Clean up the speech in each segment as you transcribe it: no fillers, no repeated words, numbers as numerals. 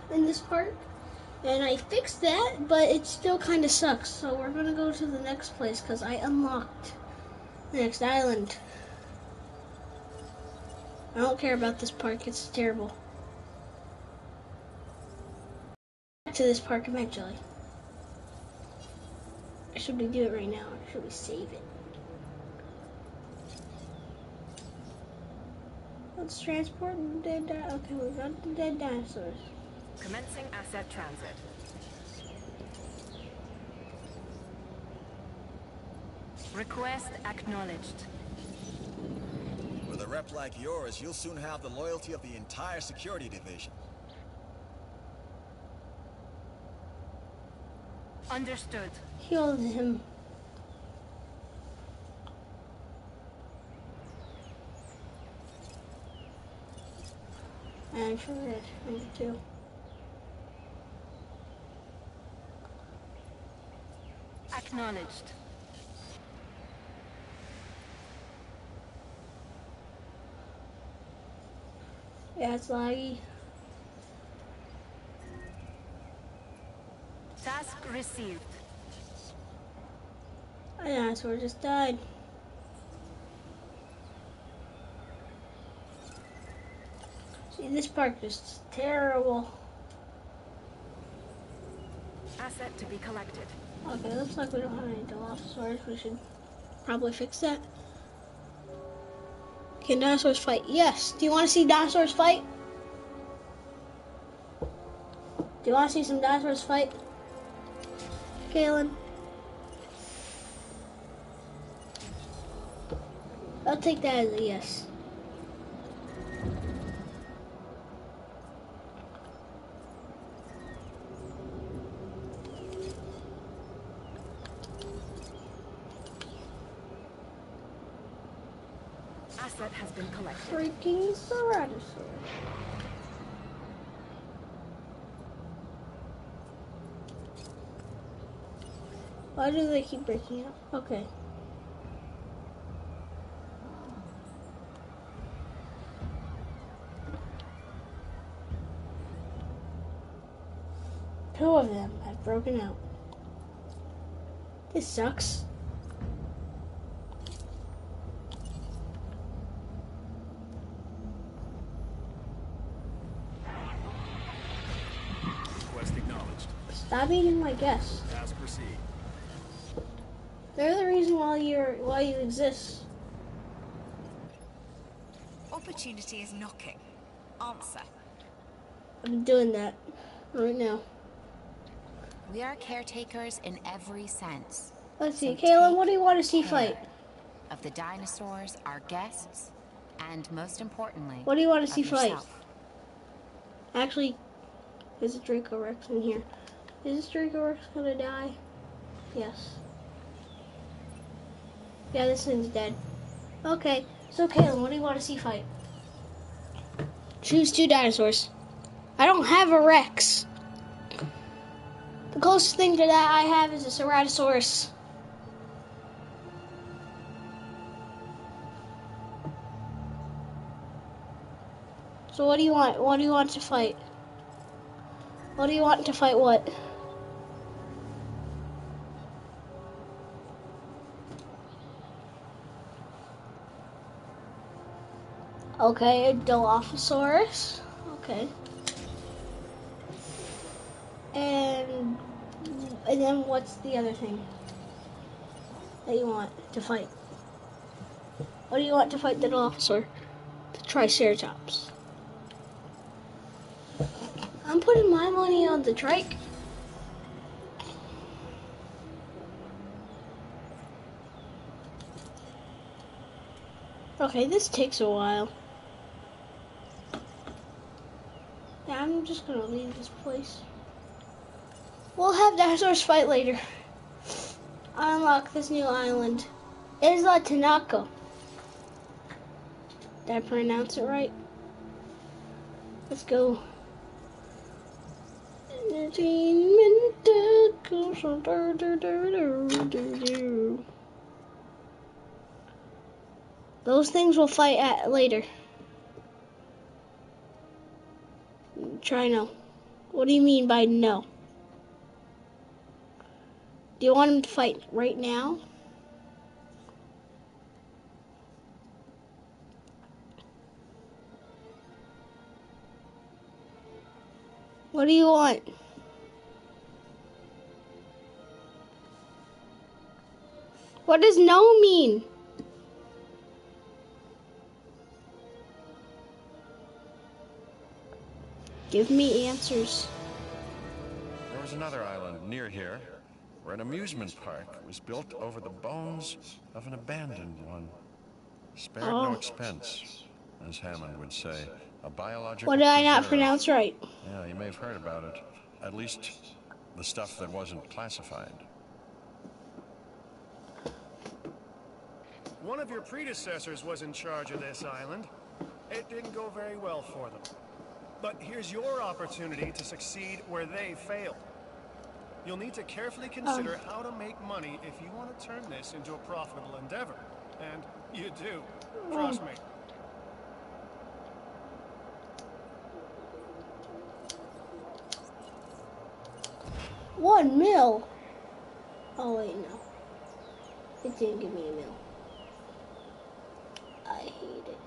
in this park. And I fixed that, but it still kind of sucks. So we're going to go to the next place because I unlocked the next island. I don't care about this park. It's terrible. Back to this park eventually. Should we do it right now or should we save it? Let's transport the dead dinosaurs. Okay, we got the dead dinosaurs. Commencing asset transit. Request acknowledged. With a rep like yours, you'll soon have the loyalty of the entire security division. Understood. Heal him. And for red, number 2. Acknowledged. Yeah, it's laggy. Task received. A dinosaur just died. See, this park is terrible. Asset to be collected. Okay, looks like we don't have any Dilophosaurs. We should probably fix that. Can dinosaurs fight? Yes. Do you want to see dinosaurs fight? Do you want to see some dinosaurs fight? Kalen? I'll take that as a yes. Asset has been collected. Freaking Ceratosaurus. Why do they keep breaking up? Okay. Two of them have broken out. This sucks. Request acknowledged. Stop eating my guests. Task proceed. They're the reason why you exist. Opportunity is knocking. Answer. I'm doing that right now. We are caretakers in every sense. Let's see, So Kayla, take what do you want to see care fight? of the dinosaurs, our guests, and most importantly, What do you want to of see fight? yourself. Actually, there's a Draco Rex in here. Is this Draco Rex gonna die? Yes. Yeah, this thing's dead. Okay, so Kayla, what do you want to see fight? Choose 2 dinosaurs. I don't have a Rex. The closest thing to that I have is a Ceratosaurus. So what do you want? What do you want to fight? What do you want to fight what? Okay, a Dilophosaurus. Okay. And then what's the other thing that you want to fight? What do you want to fight the Dilophosaur? The Triceratops. I'm putting my money on the trike. Okay, this takes a while. Yeah, I'm just gonna leave this place. We'll have dinosaurs fight later. Unlock this new island. Isla Tanaka. Did I pronounce it right? Let's go. Those things will fight at later. Try now. What do you mean by no? Do you want him to fight right now? What do you want? What does no mean? Give me answers. There was another island near here, where an amusement park was built over the bones of an abandoned one. Spared no expense, as Hammond would say. A biological What did I not preserve. pronounce right? Yeah, you may have heard about it. At least, the stuff that wasn't classified. One of your predecessors was in charge of this island. It didn't go very well for them. But here's your opportunity to succeed where they failed. You'll need to carefully consider how to make money if you want to turn this into a profitable endeavor. And you do. Trust me. $1 mil. Oh wait, no. It didn't give me a mil. I hate it.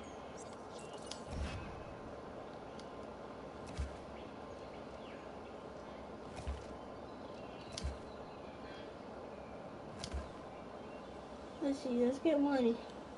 Let's see, let's get money.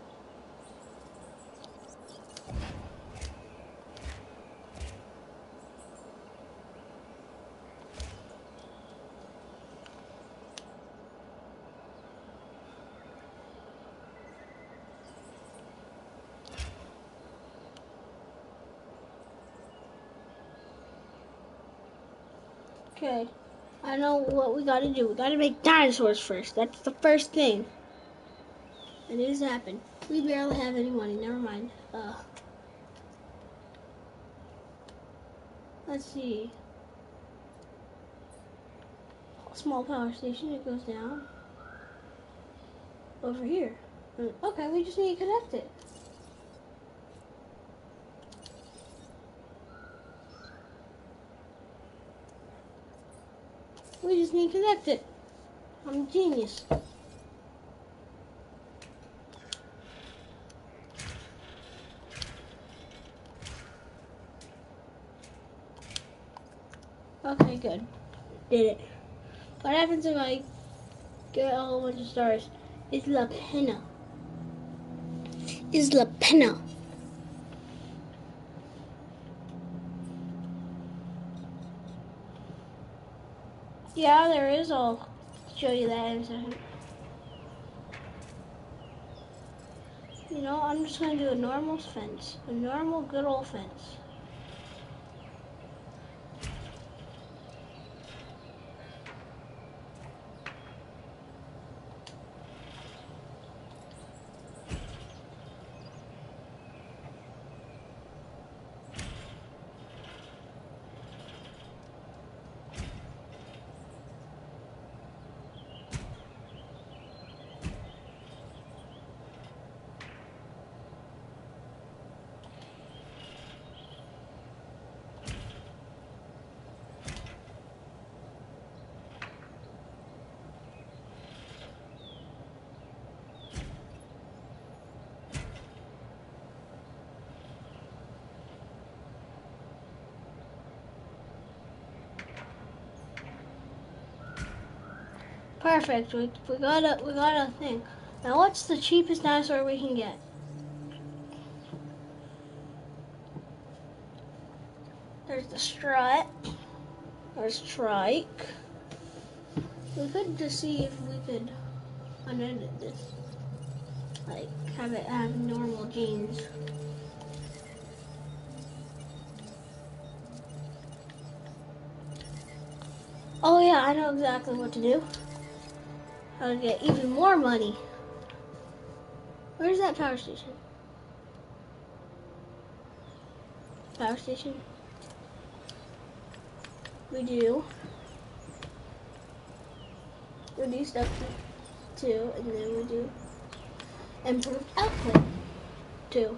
Okay, I know what we gotta do. We gotta make dinosaurs first. That's the first thing. And it has happened. We barely have any money. Never mind. Let's see. Small power station. It goes down over here. Okay, we just need to connect it. We just need to connect it. I'm a genius. Okay, good. Did it. What happens if I get a whole bunch of stars? Isla Pena. Isla Pena. Yeah, there is. I'll show you that in a second. You know, I'm just going to do a normal fence. A normal, good old fence. Perfect. We gotta think. Now, what's the cheapest dinosaur we can get? There's the strut. There's trike. We could just see if we could unedit this, like have it have normal genes. Oh yeah, I know exactly what to do. How to get even more money. Where's that power station? Power station. We do reduced output 2, and then we do improved output 2.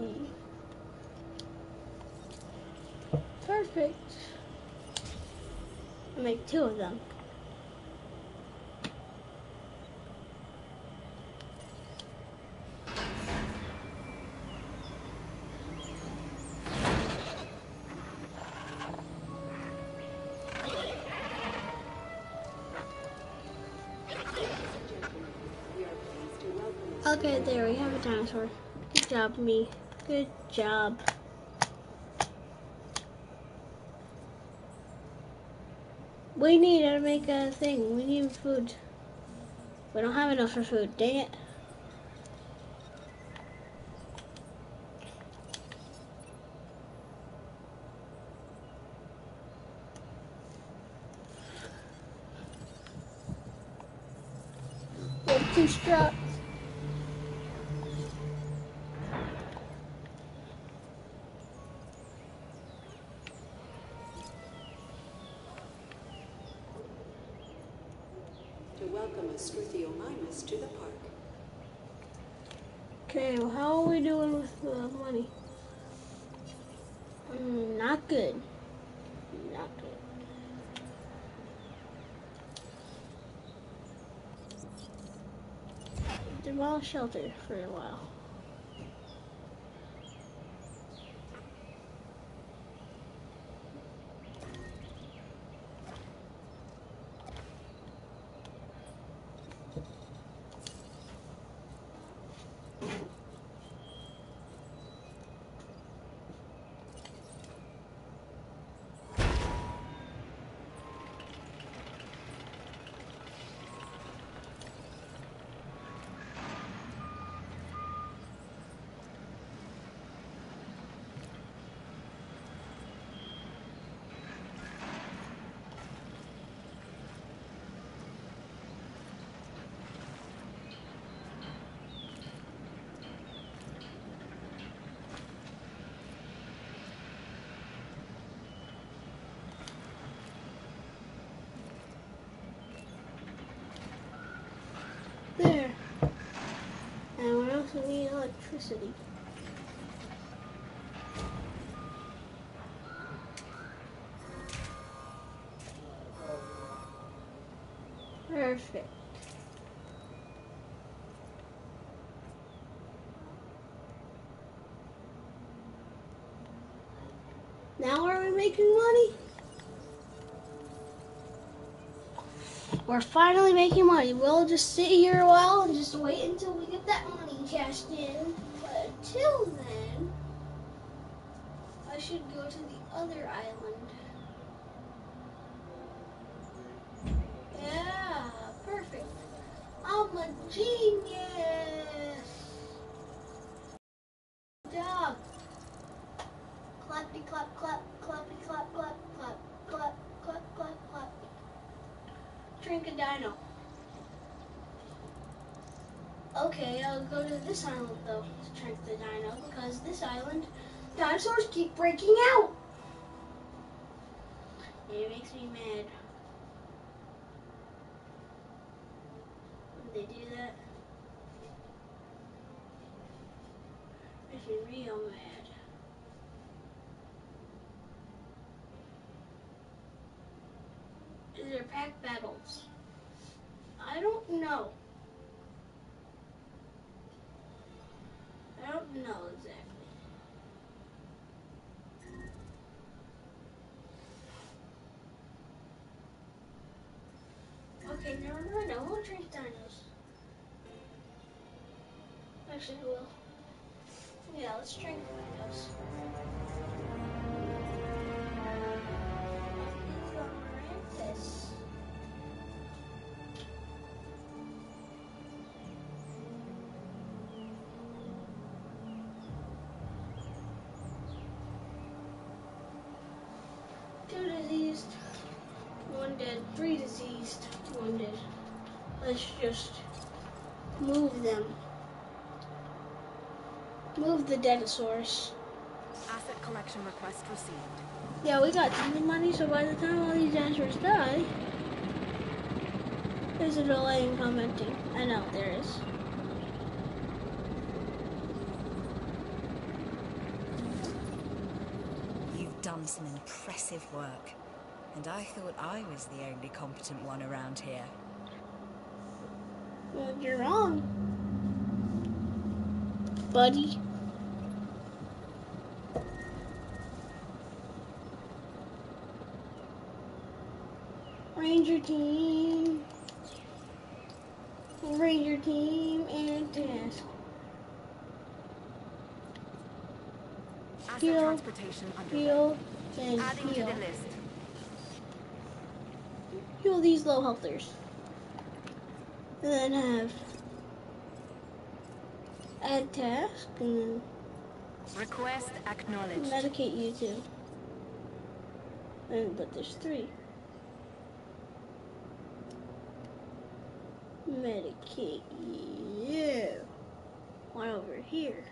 Perfect. I'll make 2 of them. Okay, there we have a dinosaur. Good job, me. Good job. We need to make a thing. We need food. We don't have enough for food. Dang it. We have 2 straws. To welcome a Struthiomimus to the park. Okay, well, how are we doing with the money? Not good. Not good. Demolish shelter for a while. There. And we also need electricity. Perfect. Now are we making money? We're finally making money. We'll just sit here a while and just wait until we get that money cashed in. But until then, I should go to the other island. Yeah, perfect. I'm a genius. Good job. Clappity clap clap, clappity clap clap, clap, clap, clap, clap, clap. Drink a dino. Okay, I'll go to this island though to drink the dino because this island, dinosaurs keep breaking out. It makes me mad when they do that. Makes me real mad. Is there pack battles? I don't know. I don't know exactly. Okay, never mind. I won't drink dinos. Actually, I will. Yeah, let's drink dinos. This. Two diseased, one dead. 3 diseased, 1 dead. Let's just move them. Move the dinosaurs. Asset collection request received. Yeah, we got tons of money, so by the time all these dinosaurs die, there's a delay in commenting. I know, there is. done some impressive work, and I thought I was the only competent one around here. Well, you're wrong, buddy. Ranger team, and task. Asset Heal, transportation underway. heal, and Adding to heal. the list. Heal these low healthers. And then have add task, and then Request acknowledged. medicate you too. But there's 3. Medicate you. One over here.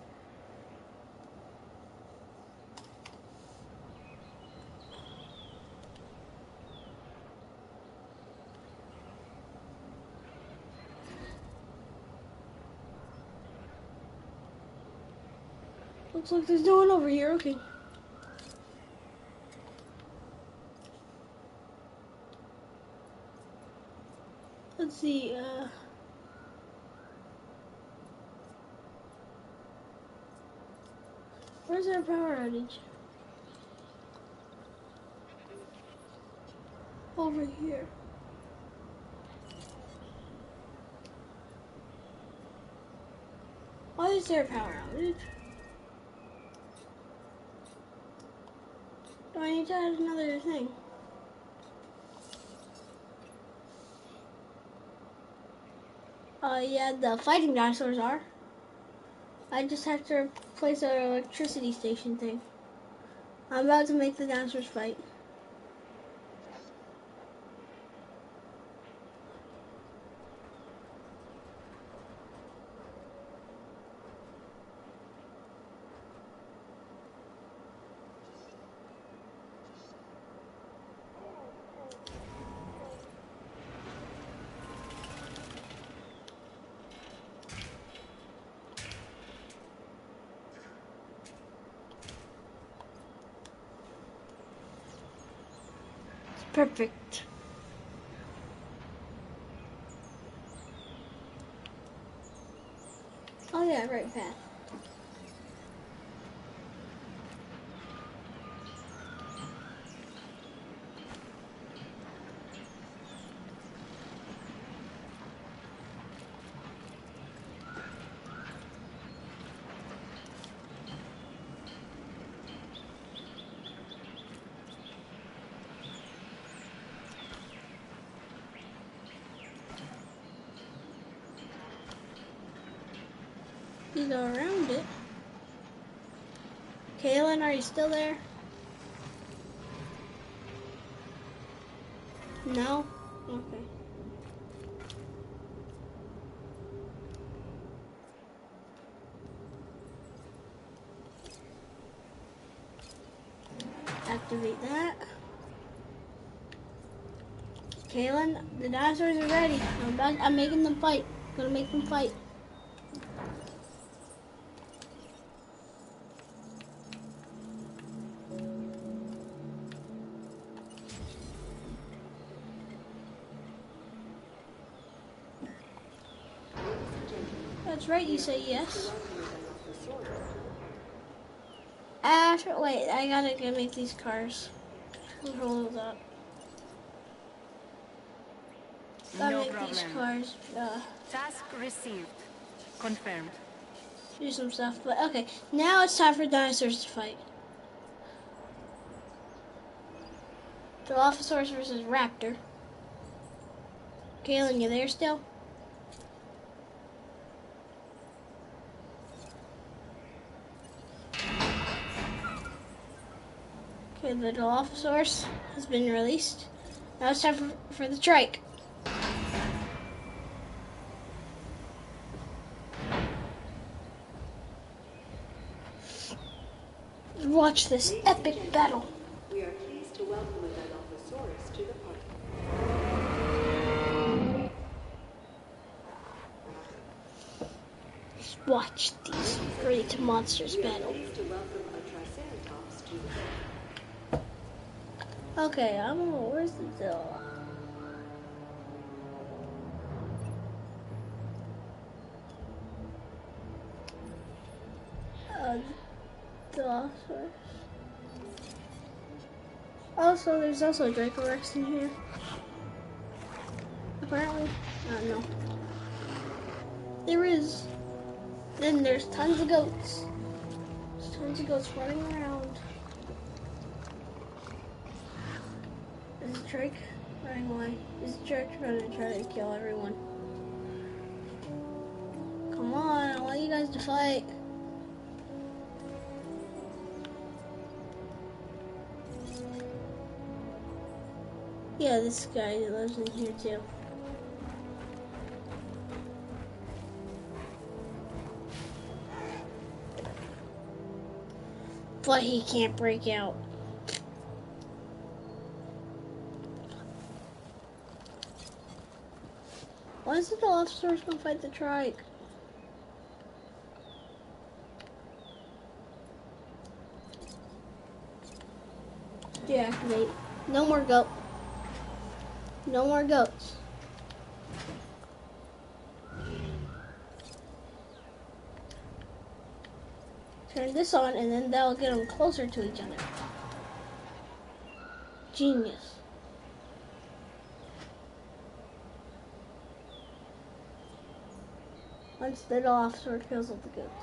Looks like there's no one over here. Okay. Let's see, where's our power outage? Over here. Why is there a power outage? Do I need to add another thing? Yeah, the fighting dinosaurs are. I just have to replace our electricity station thing. I'm about to make the dinosaurs fight. Perfect. Oh yeah, right path. You go around it. Kaylin, are you still there? No? Okay. Activate that. Kaylin, the dinosaurs are ready. I'm making them fight. Gonna make them fight. That's right, you say yes. Wait, I gotta go make these cars. Control that. Gotta No make problem. these cars, Task received. Confirmed. do some stuff. But okay, now it's time for dinosaurs to fight. Dilophosaurus versus Raptor. Kaylin, you there still? Okay, the Dilophosaurus has been released. Now it's time for the trike. Watch this epic battle. We are pleased to welcome a Dilophosaurus to the party. Just watch these great monsters We are battle. pleased to welcome a Triceratops to the party. Okay, where's the door? Dilophosaurus. Also, there's also a Dracorex in here. Apparently. No. There is. Then there's tons of goats. There's tons of goats running around. There's a Drake running away. There's a Drake running to try to kill everyone. Come on, I want you guys to fight. Yeah, this guy lives in here too. But he can't break out. Why is the Dilophosaurus gonna fight the Trike? Deactivate. No more goat. No more goats. Turn this on and then that'll get them closer to each other. Genius. Once the Dilophosaurus kills all the goats.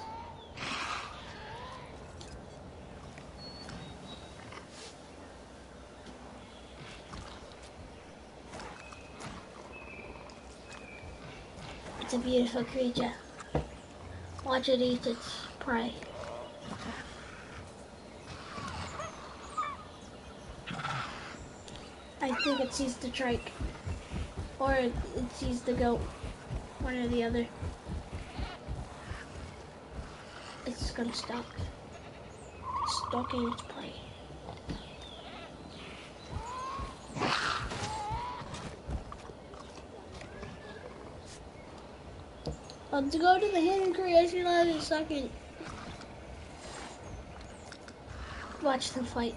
It's a beautiful creature. Watch it eat its prey. I think it sees the trike. Or it sees the goat. One or the other. It's gonna stop. Stalking its prey. Let's go to the hidden creation lab in a second. Watch them fight.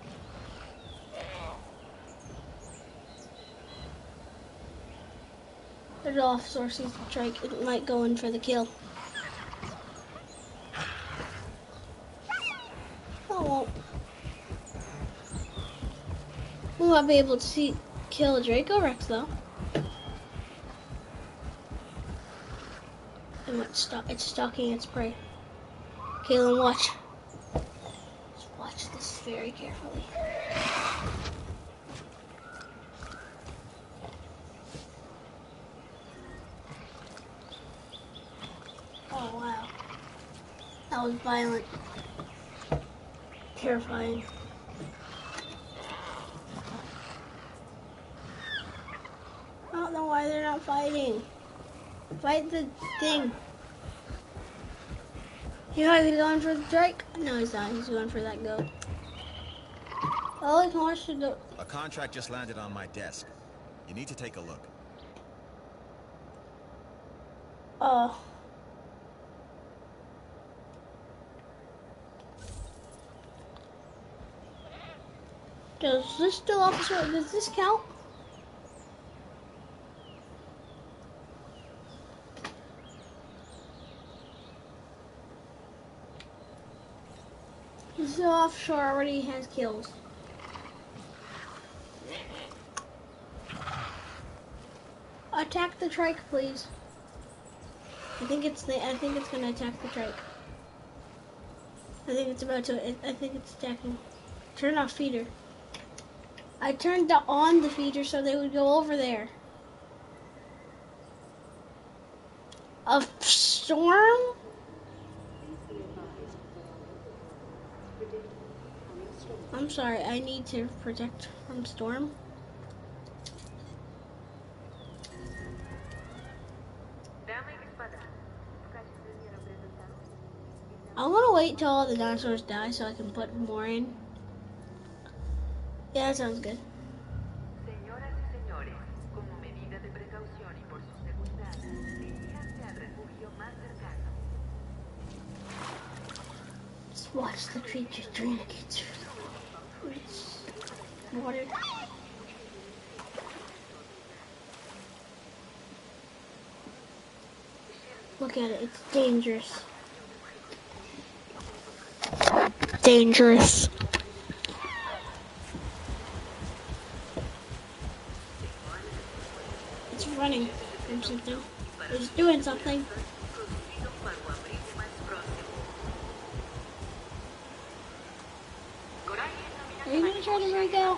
The Dilophosaurus sees the trike. It might go in for the kill. No, it won't. We might be able to kill a Dracorex though. It's stalking its prey. Kaylin, watch. Just watch this very carefully. Oh wow. That was violent. Terrifying. I don't know why they're not fighting. Fight the thing. You guys are going for the Drake? No, he's not. He's going for that goat. Oh, I can watch the goat. A contract just landed on my desk. You need to take a look. Oh. Does this Dilophosaurus, does this count? This Dilophosaurus already has kills. Attack the trike, please. I think it's gonna attack the trike. I think it's about to. I think it's attacking. Turn off feeder. I turned on the feeder so they would go over there. A storm? I'm sorry, I need to protect from storm. I'm gonna wait till all the dinosaurs die so I can put more in. Yeah, that sounds good. Just watch the creature trying to get through the woods. water. Look at it, it's dangerous. Dangerous. It's running from something. It's doing something. Are you gonna try to break out?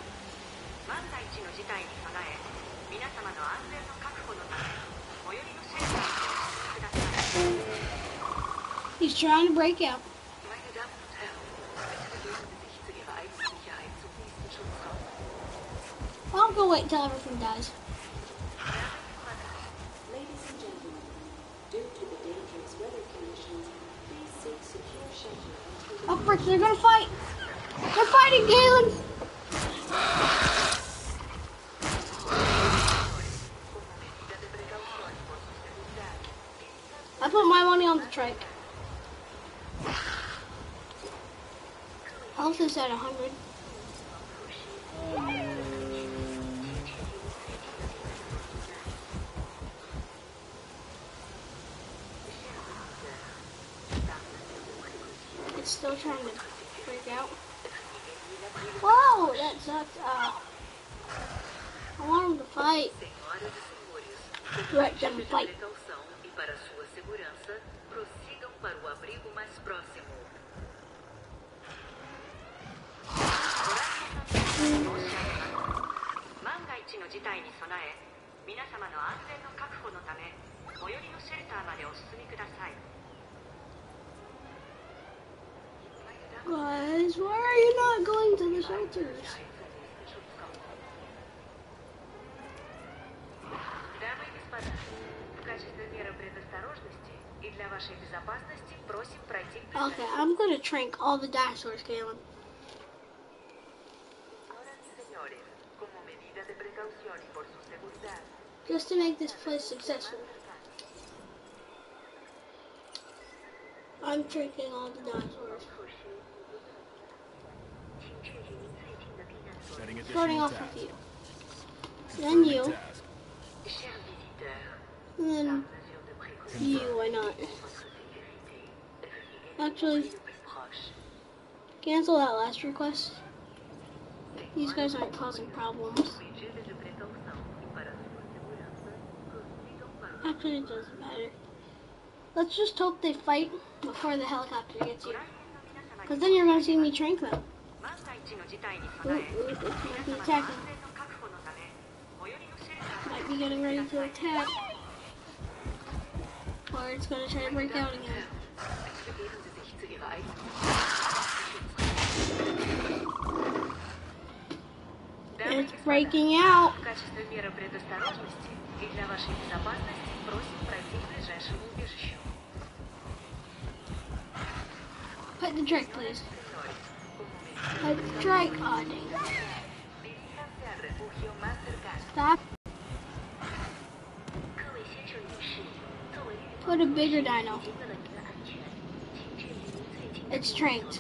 He's trying to break out. I'll go wait until everything dies. Ladies and gentlemen, due to the dangerous weather conditions, please seek secure shelter until Oh, frick, they're gonna fight! They're fighting, Galen! I put my money on the trike. Health is at 100. It's still trying to break out. Whoa, that sucked. I want him to fight. Let them fight. Guys, why are you not going to the shelters? Okay, I'm gonna trank all the dinosaurs, Galen. Just to make this place successful. I'm drinking all the dinosaurs. Starting off with you. Then you. And then you, why not? Actually, cancel that last request. These guys aren't causing problems. Actually, it doesn't matter. Let's just hope they fight before the helicopter gets here. Because then you're going to see me trank them. Ooh, it might be attacking. Might be getting ready to attack. Or it's going to try to break out again. It's breaking out. Put the drink, please. Put the drink on it. Stop. Put a bigger dino. It's tranked.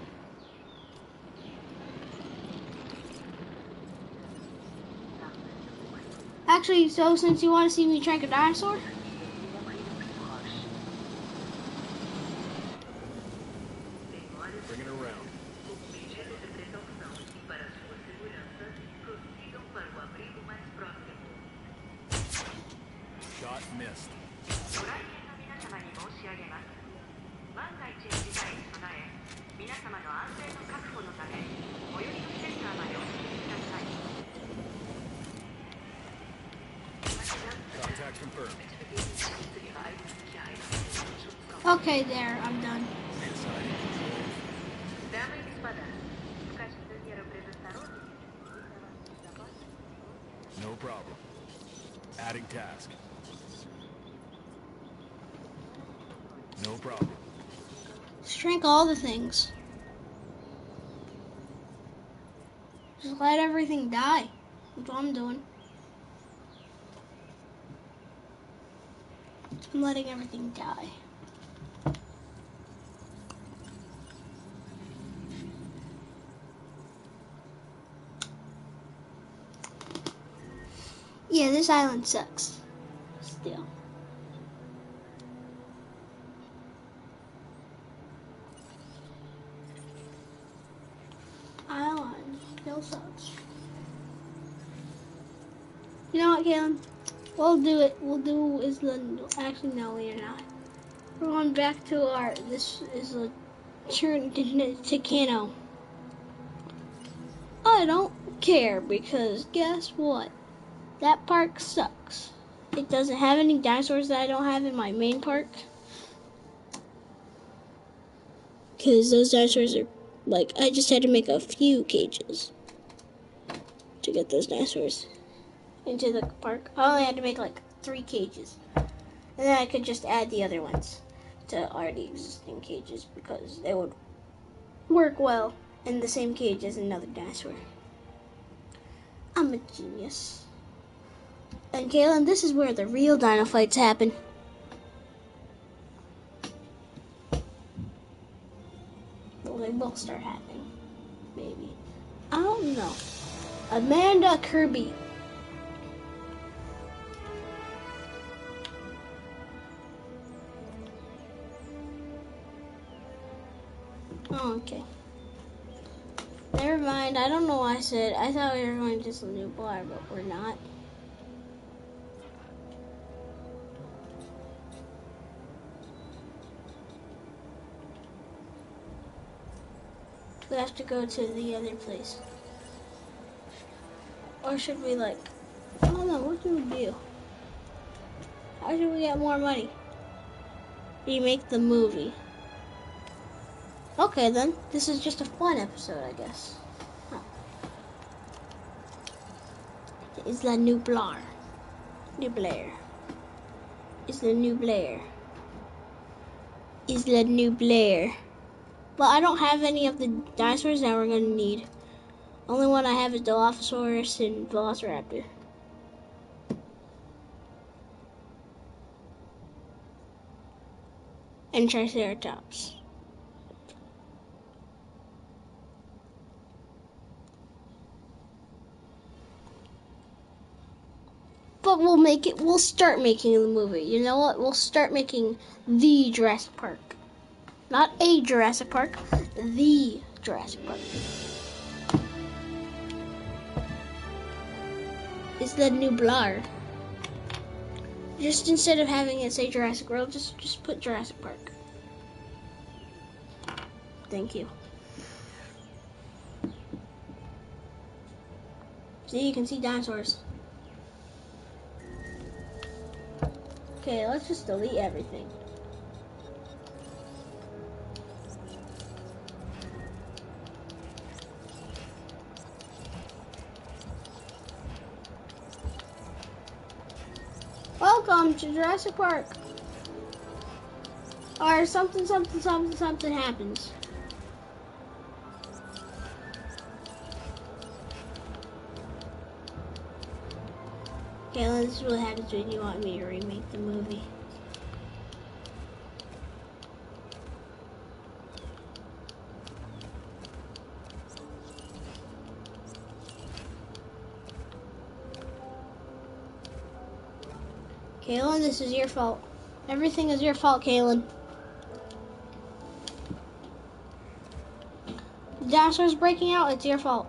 Actually, so since you want to see me trank a dinosaur, Bring it around. Shot missed. Contact confirmed. okay, there, I'm done. No problem. Adding task. No problem. Just drink all the things. Just let everything die. That's what I'm doing. I'm letting everything die. Yeah, this island sucks. Still. Island still sucks. You know what, Caleb? We'll do it. We'll do Isla. Actually, no, we're not. We're going back to our. This is a turn to Kano. I don't care because guess what? That park sucks. It doesn't have any dinosaurs that I don't have in my main park. Because those dinosaurs are, like, I just had to make a few cages to get those dinosaurs into the park. I only had to make like 3 cages. And then I could just add the other ones to already existing cages because they would work well in the same cage as another dinosaur. I'm a genius. And Kaylin, this is where the real dino fights happen. Well, they will start happening. Maybe. I don't know. Amanda Kirby. Oh, okay. Never mind. I don't know why I said. I thought we were going to some new bar, but we're not. We have to go to the other place. Or should we like, I don't know, what do we do? How should we get more money? Remake the movie. Okay then, this is just a fun episode, I guess. Huh. It's the new Blair. New Blair. It's the new Blair. It's the new Blair. But I don't have any of the dinosaurs that we're gonna need. Only one I have is Dilophosaurus and Velociraptor. And Triceratops. But we'll start making the movie. You know what? We'll start making the Jurassic Park. Not a Jurassic Park, the Jurassic Park. It's the new Blair. Just instead of having it say Jurassic World, just put Jurassic Park. Thank you. See, you can see dinosaurs. Okay, let's just delete everything. Welcome to Jurassic Park. Or something happens. Okay, this is what happens when you want me to remake the movie. Kaylin, this is your fault. Everything is your fault, Kaylin. The dinosaurs breaking out, it's your fault.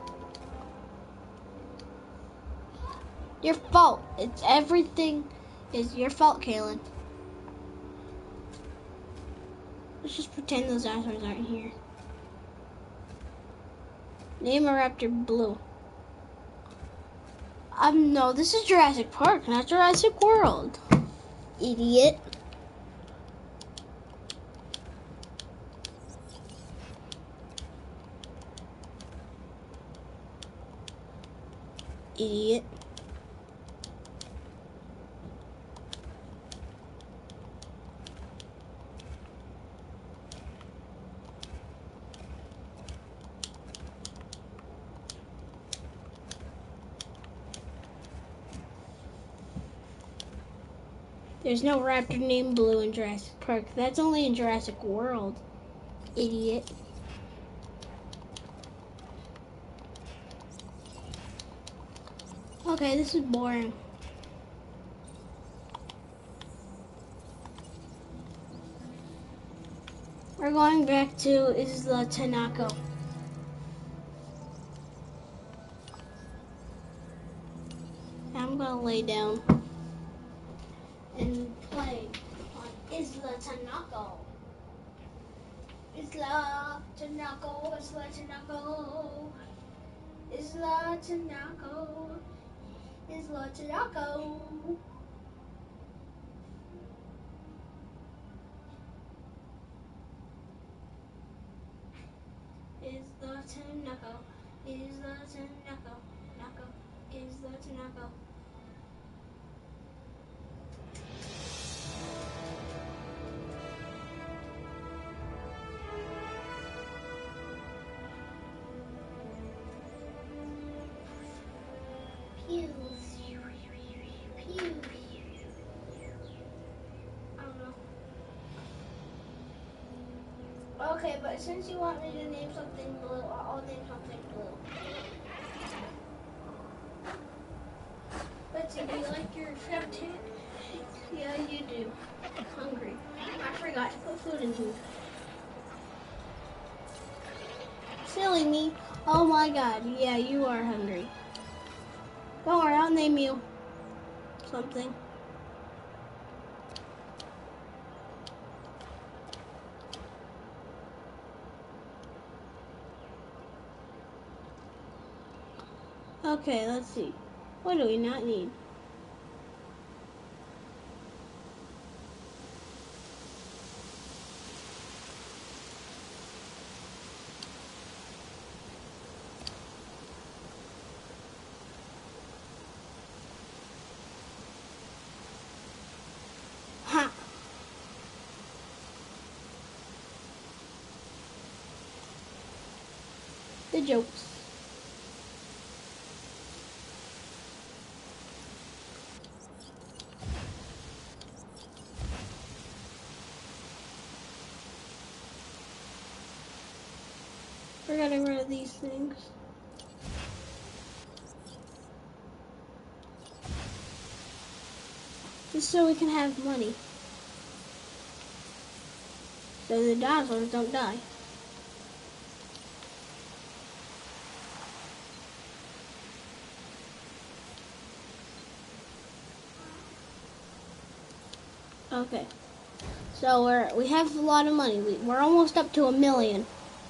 Your fault. It's everything is your fault, Kaylin. Let's just pretend those dinosaurs aren't here. Name a raptor Blue. No, this is Jurassic Park, not Jurassic World. Idiot. Idiot. There's no raptor named Blue in Jurassic Park. That's only in Jurassic World. Idiot. Okay, this is boring. We're going back to Isla Tanaco. I'm gonna lay down and play on Isla Tanaco. Isla Tanaco, Isla Tanaco, Isla Tanaco, Isla Tanaco. Isla Tanaco, Isla Tanaco, Naco, Isla Tanaco. Pew. Pew. I don't know. Okay, but since you want me to name something blue, I'll name something blue. Let's see, do you like your chef too? Yeah, you do. Hungry. I forgot to put food in food. Silly me. Oh my god, yeah, you are hungry. Don't worry, I'll name you something. Okay, let's see. What do we not need? Ha! The jokes. We're getting rid of these things. Just so we can have money. So the dinosaurs don't die. Okay. So we have a lot of money. We're almost up to 1 million.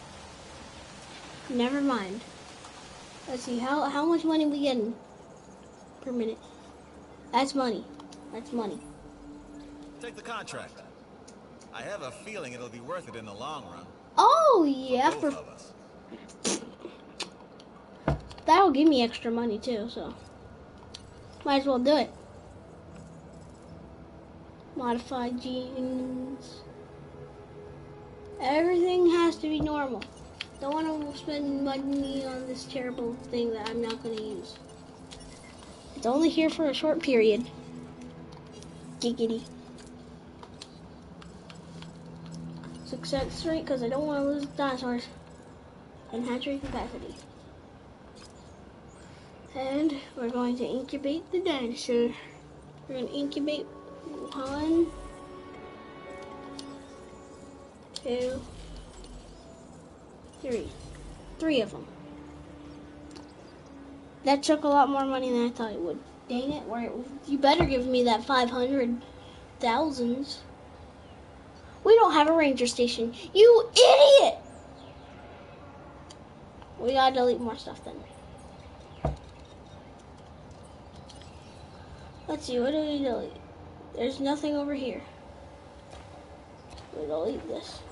Never mind. Let's see, how much money we getting per minute? That's money. That's money. Take the contract. I have a feeling it'll be worth it in the long run. Oh yeah, Both of us. That'll give me extra money too, so might as well do it. Modified genes. Everything has to be normal. Don't want to spend money on this terrible thing that I'm not going to use. It's only here for a short period. Giggity. Success rate, because I don't want to lose dinosaurs. And hatchery capacity. And we're going to incubate the dinosaur. We're going to incubate 1, 2, 3. 3 of them. That took a lot more money than I thought it would. Dang it, you better give me that 500,000. We don't have a ranger station. You idiot! We gotta delete more stuff then. Let's see, what do we delete? There's nothing over here. We delete this.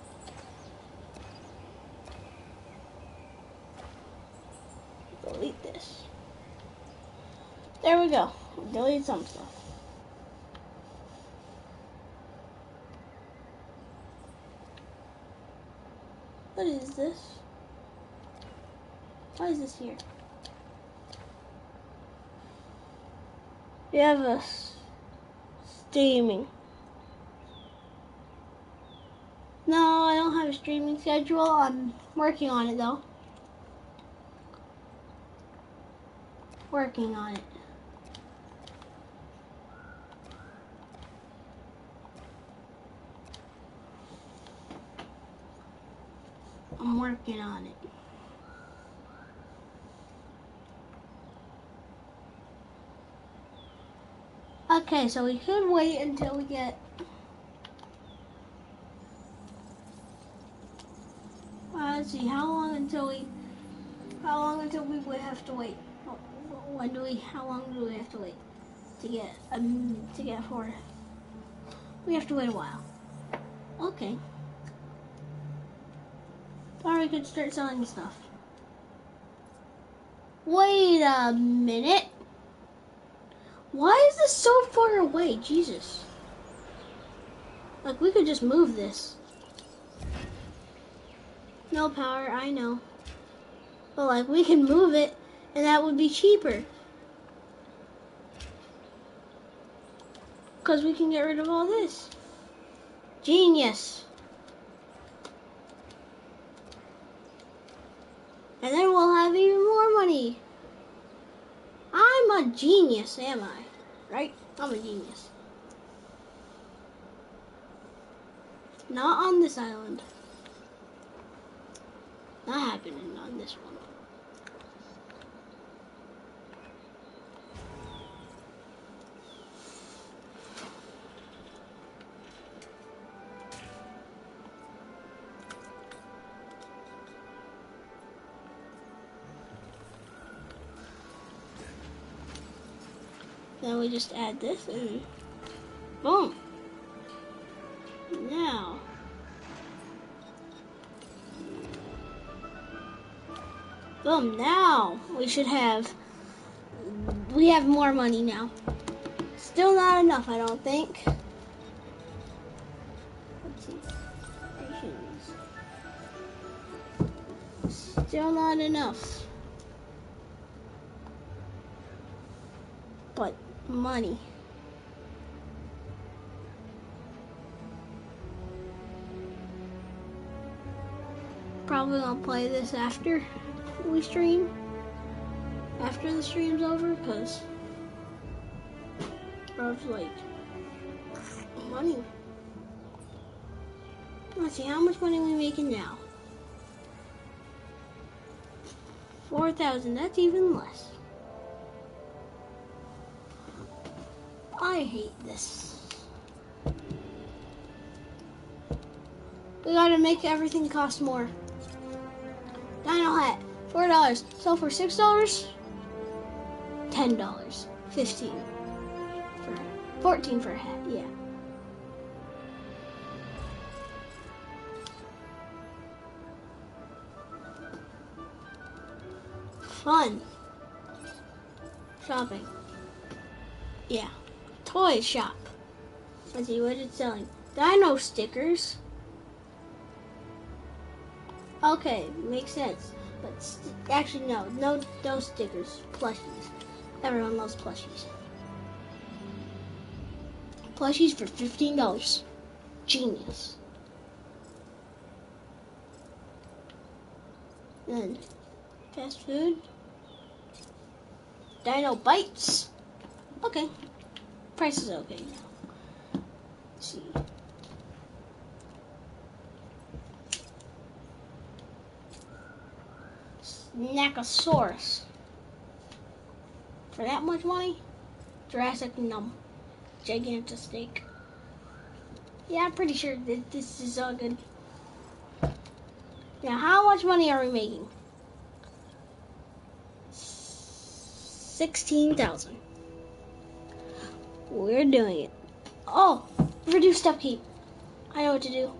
Delete this. There we go. Delete some stuff. What is this? Why is this here? We have a streaming. No, I don't have a streaming schedule. I'm working on it though. Working on it. I'm working on it. Okay, so we could wait until we get... let's see, how long until we would have to wait? How long do we have to wait to get 4? We have to wait a while. Okay. Or we could start selling stuff. Wait a minute. Why is this so far away? Jesus. Like, we could just move this. No power, I know. But, like, we can move it, and that would be cheaper. Because we can get rid of all this. Genius. And then we'll have even more money. I'm a genius, am I? Right? I'm a genius. Not on this island. Not happening on this one. Then we just add this and boom. Now boom, now we have more money now. Still not enough, I don't think. Let's see. Still not enough. But money. Probably gonna play this after we stream. After the stream's over, because of like money. Let's see, how much money are we making now? 4,000, that's even less. I hate this. We gotta make everything cost more. Dino hat, $4. Sell for $6? $10. 15 for 14 for a hat, yeah. Fun. Shopping. Yeah. Toy shop. Let's see what it's selling. Dino stickers. Okay, makes sense. But actually, no stickers. Plushies. Everyone loves plushies. Plushies for $15. Genius. Then, fast food. Dino bites. Okay. Price is okay now. Let's see. Snackosaurus. For that much money? Jurassic Num. Gigantic. Yeah, I'm pretty sure that this is all good. Now, how much money are we making? 16,000. We're doing it. Oh, reduced upkeep. I know what to do.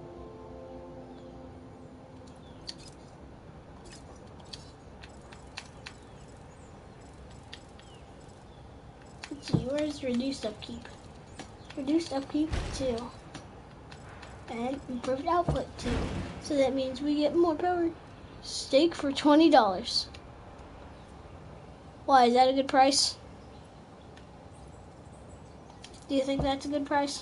Let's see, where's reduced upkeep? Reduced upkeep 2. And improved output 2. So that means we get more power. Steak for $20. Why, is that a good price? Do you think that's a good price?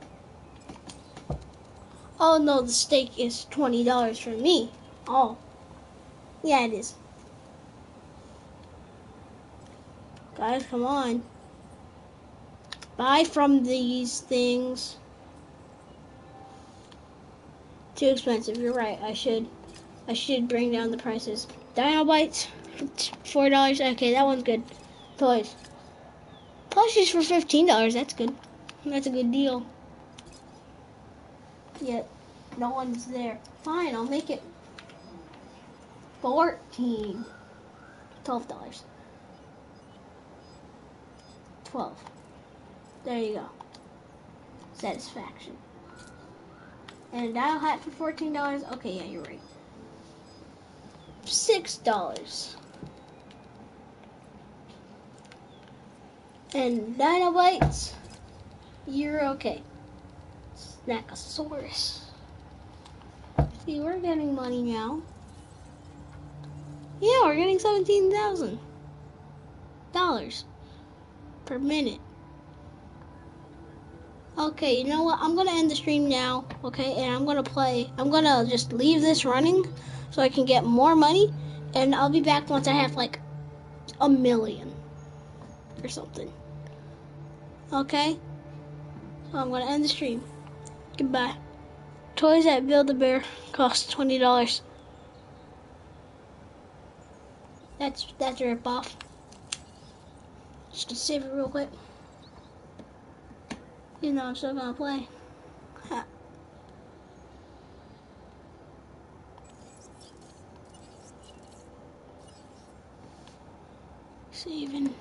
Oh no, the steak is $20 for me. Oh, yeah, it is. Guys, come on. Buy from these things. Too expensive. You're right. I should bring down the prices. Dinobytes, $4. Okay, that one's good. Toys. Plushies for $15. That's good. That's a good deal. Yet no one's there. Fine, I'll make it 14. $12. 12. There you go. Satisfaction. And a dial hat for $14. Okay, yeah, you're right. $6. And Dinobytes, you're okay. Snackosaurus. See, we're getting money now. Yeah, we're getting $17,000 per minute. Okay, you know what? I'm gonna end the stream now, okay? And I'm gonna just leave this running so I can get more money, and I'll be back once I have like 1 million or something. Okay? So I'm gonna end the stream. Goodbye. Toys at Build-A-Bear cost $20. That's a rip-off. Just to save it real quick. You know I'm still gonna play. Ha. Saving.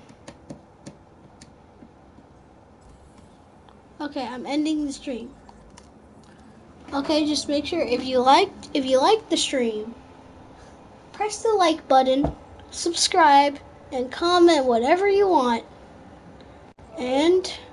Okay, I'm ending the stream. Okay, just make sure if you liked the stream, press the like button, subscribe, and comment whatever you want. And